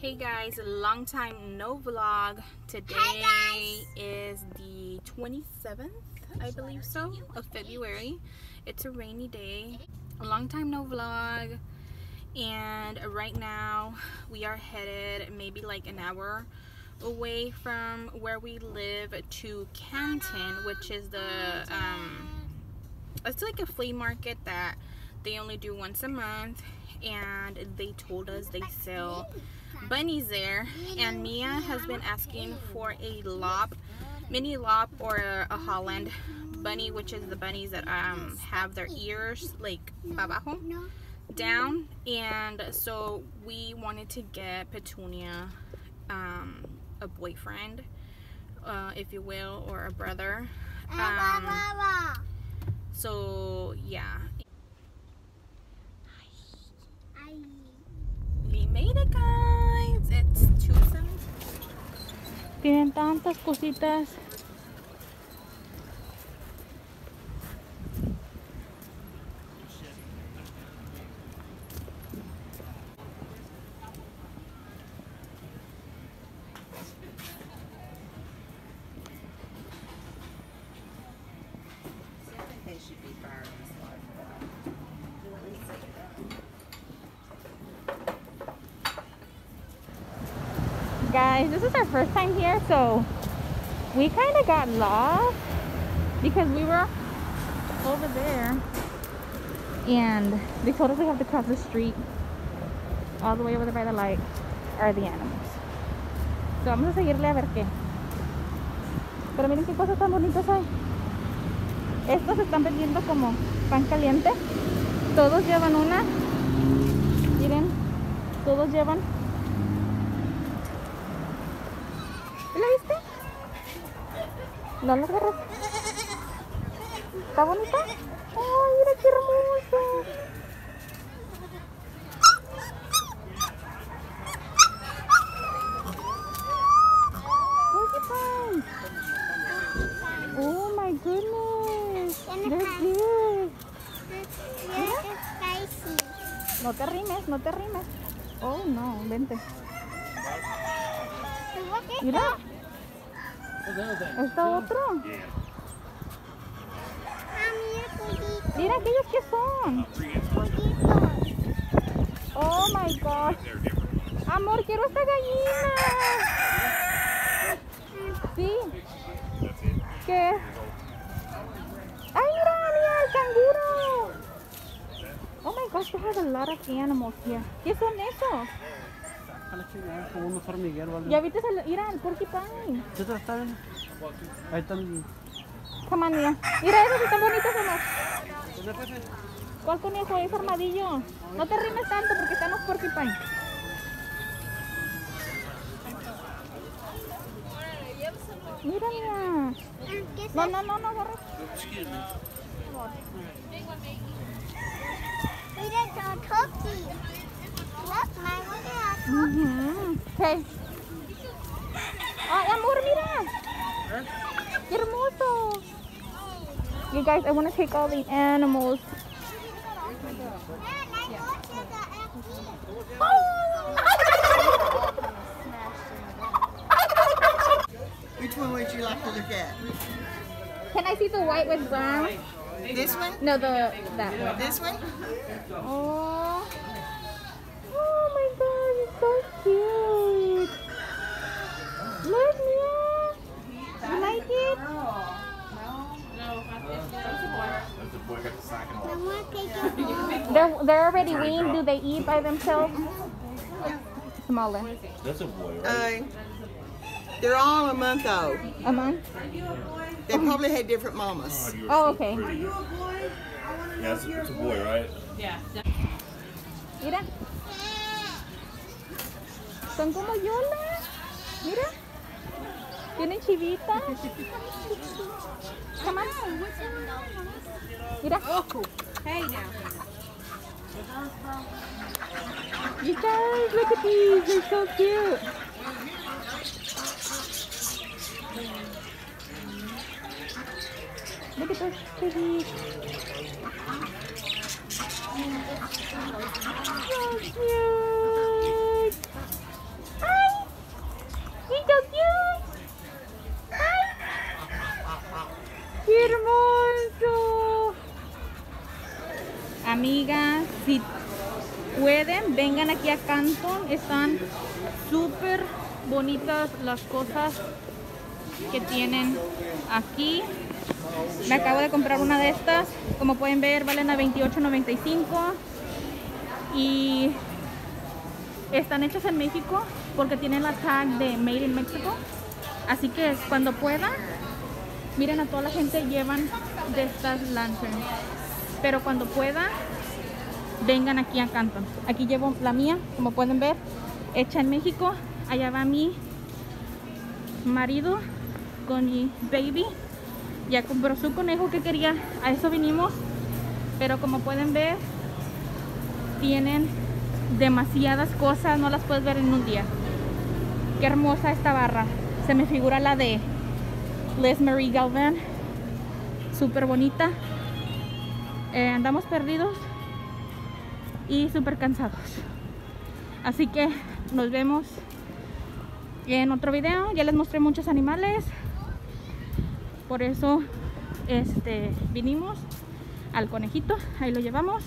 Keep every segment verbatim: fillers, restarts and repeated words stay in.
Hey guys, long time no vlog. Today is the twenty-seventh, I believe so, of February. It's a rainy day. A long time no vlog. And right now we are headed maybe like an hour away from where we live to Canton, which is the um it's like a flea market that they only do once a month, and they told us they sell bunnies there. And Mia has been asking for a lop, mini lop, or a, a Holland bunny, which is the bunnies that um have their ears like abajo down. And so we wanted to get Petunia um a boyfriend, uh, if you will, or a brother. Um, so yeah, we made it, guys. It's two seventeen. Tienen tantas cositas. Guys, this is our first time here, so we kind of got lost because we were over there and they told us we have to cross the street. All the way over there by the light are the animals. So vamos a seguirle a ver qué. Pero miren qué cosas tan bonitas hay. Estos se están vendiendo como pan caliente. Todos llevan una. Miren, todos llevan. ¿La viste? No la agarró. ¿Está bonita? ¡Ay, mira qué hermoso! Porcupine. Oh my goodness. They're cute. No te rimes, no te rimes. Oh no, vente. Mira. ¿Está otro? Mira aquellos que son. Oh my God. Amor, quiero esta gallina. Sí. ¿Qué? Ay, mira, mira, el canguro. Oh my gosh, they have a lot of animals here. ¿Qué son esos? Como un hormiguero o algo. Ya viste el, mira, el porcupine. ¿Qué te está viendo? Ahí están. Come on, mira. Mira, esos están bonitos, ¿o no? ¿Cuál conejo es, armadillo? No te rimes tanto porque están los porcupine. Mira, mira. No, no, no, no, agarra. Mira, son turkey. Look, my look at Uh-huh. Okay. Ay, amor, mira. Qué hermoso. You guys, I want to take all the animals. Which one would you like to look at? Can I see the white with brown? This one? No, the that one. This one? Oh. Oh my God, it's so cute. Look, Mia. You like it? They're, they're already weaned. Do they eat by themselves? Smaller. That's a boy, right? Uh, they're all a month old. A month? They probably had different mamas. you are Oh, so okay. pretty. Yeah, it's, it's a boy, right? Mira. Son como Yola. Mira. Tienen chivita. Come on. Mira. Hey now. You guys, look at these. They're so cute. Look at those piggies. So cute. vengan aquí a Canton. Están súper bonitas las cosas que tienen aquí. Me acabo de comprar una de estas. Como pueden ver, valen a veintiocho noventa y cinco. Y están hechas en México porque tienen la tag de Made in Mexico. Así que cuando puedan, miren, a toda la gente llevan de estas lanterns. Pero cuando puedan, vengan aquí a Canton. Aquí llevo la mía, como pueden ver, hecha en México. Allá va mi marido con mi baby. Ya compró su conejo que quería. A eso vinimos. Pero como pueden ver, tienen demasiadas cosas. No las puedes ver en un día. Qué hermosa esta barra. Se me figura la de Liz Marie Galvan. Súper bonita. Eh, andamos perdidos y súper cansados. Así que nos vemos en otro video. Ya les mostré muchos animales. Por eso este, vinimos al conejito. Ahí lo llevamos.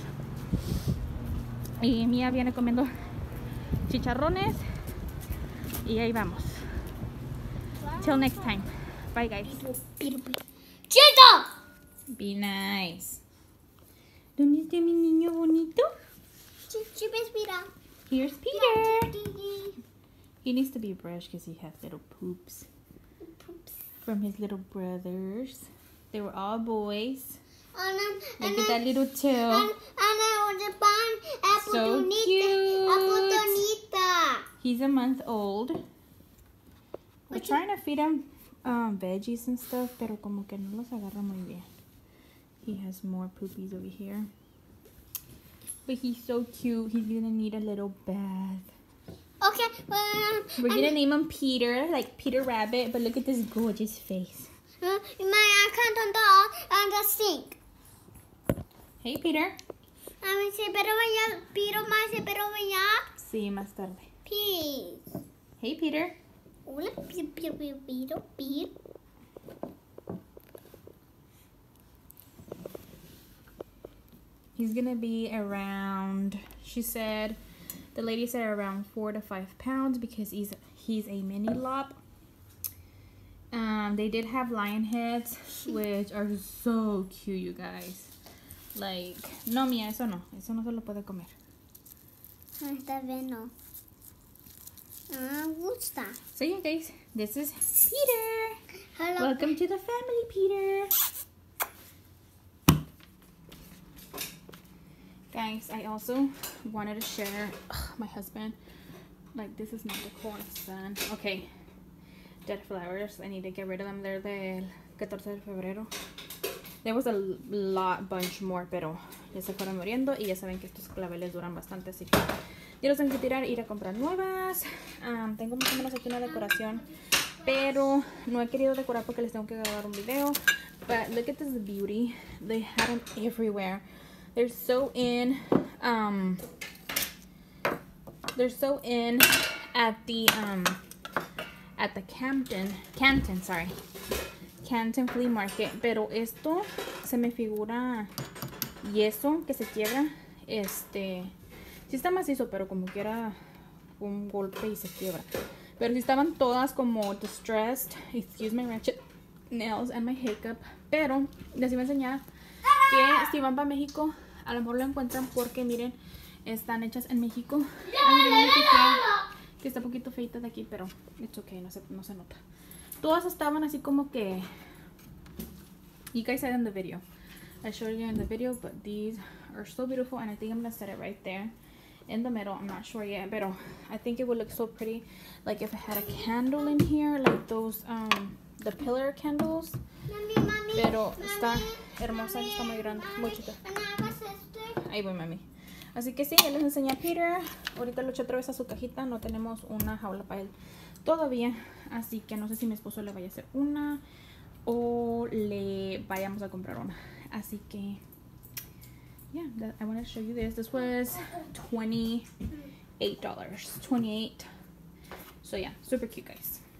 Y Mía viene comiendo chicharrones. Y ahí vamos. Till next time. Bye, guys. ¡Chico! Be nice. ¿Dónde está mi niño bonito? She mira. Here's Peter. He needs to be brushed because he has little poops from his little brothers. They were all boys. And, um, Look and at that little tail. And, and I was born So cute. Bonita. He's a month old. We're trying to feed him um, veggies and stuff, pero como que no los agarra muy bien. He has more poopies over here. But he's so cute. He's gonna need a little bath. Okay, well, um, We're gonna name him Peter, like Peter Rabbit, but look at this gorgeous face. uh, my I can't on the on the sink. Hey, Peter. I mean, say better when you Peter, my say better when you Sí, más tarde. peace. Hey, Peter. Hola, Peter, Peter, Peter, Peter. He's gonna be around, she said, the lady said around four to five pounds because he's he's a mini lop. Um, they did have lion heads, which are so cute, you guys. Like, no, Mía, eso no, eso no se lo puede comer. Está bien, no. Ah, gusta. So yeah, guys, this is Peter. Hello. Welcome to the family, Peter. Guys, I also wanted to share ugh, my husband. Like, this is not the corn sun. Okay, dead flowers. I need to get rid of them. They're del catorce de febrero. There was a lot, bunch more, pero ya se fueron muriendo. Y ya saben que estos claveles duran bastante, así que ya los tengo que tirar, ir a comprar nuevas. Um, tengo más o menos aquí una decoración, pero no he querido decorar porque les tengo que grabar un video. But look at this beauty. They had them everywhere. They're so in, um, they're so in at the, um, at the Campton, Canton, sorry, Canton Flea Market. Pero esto se me figura yeso que se quiebra. Este, sí está macizo, pero como que era un golpe y se quiebra. Pero sí estaban todas como distressed. Excuse my ratchet nails and my hiccup. Pero les iba a enseñar que si van para México, a lo mejor lo encuentran porque miren, están hechas en México. Ay, miren, me fijé que está un poquito feita de aquí, pero it's okay, no se, no se nota. Todas estaban así como que, you guys said in the video, I showed you in the video, but these are so beautiful, and I think I'm gonna set it right there in the middle. I'm not sure yet, but I think it would look so pretty, like if I had a candle in here, like those um the pillar candles. Mami, mami, Pero está mami, hermosa, mami, está muy grande, muy chica. mami, hagas esto. Ahí voy, mami. Así que sí, ya les enseñé a Peter. Ahorita lo eché otra vez a su cajita. No tenemos una jaula para él todavía. Así que no sé si mi esposo le vaya a hacer una o le vayamos a comprar una. Así que, yeah, that, I want to show you this. This was twenty-eight dollars. twenty-eight. So yeah, super cute, guys.